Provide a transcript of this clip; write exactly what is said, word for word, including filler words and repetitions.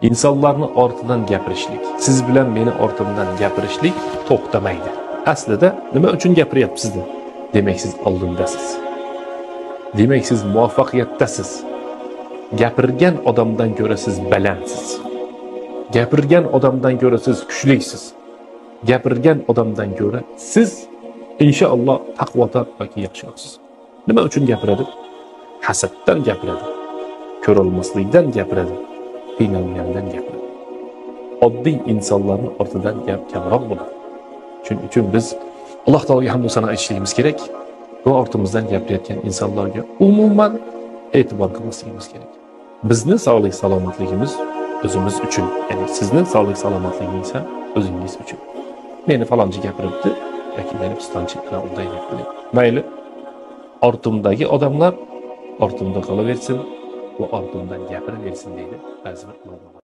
insonlarni ortidan gapirishlik, siz bilan meni ortimdan gapirishlik to'xtamaydi. Aslida nima uchun gapiryapsiz? Demak siz oldindasiz. Demak siz muvaffaqiyatdasiz. Gapirgan odamdan ko'ra siz balandsiz. Gapirgan odamdan ko'ra siz kuchliksiz. Gapirgan odamdan ko'ra siz inshaalloh taqvodor yoki yaxshiroqsiz. Nima uchun gapiradi? Hasaddan gapiradi. Ko'rolmaslikdan gapiradi. Qiynalgandan gapiradi. Oddiy insonlarning ortidan gap kamroq bo'ladi. Shuning uchun biz Alloh taologa hamd va sano aytishimiz kerak. Bu ortimizdan gapirayotgan insonlarga umuman e'tibor qilmasligimiz kerak. Bizni sog'lik salomatligimiz o'zimiz uchun, ya'ni sizni sog'lik salomatligingiz ham o'zingiz uchun. Meni falonchi gapiribdi yoki meni pistonchi ana unday deb qo'ying. Mayli. Ortimdagi odamlar ortimda qolaversin va ortimdan gapiraversin deydi ba'zi bir ulug'lar.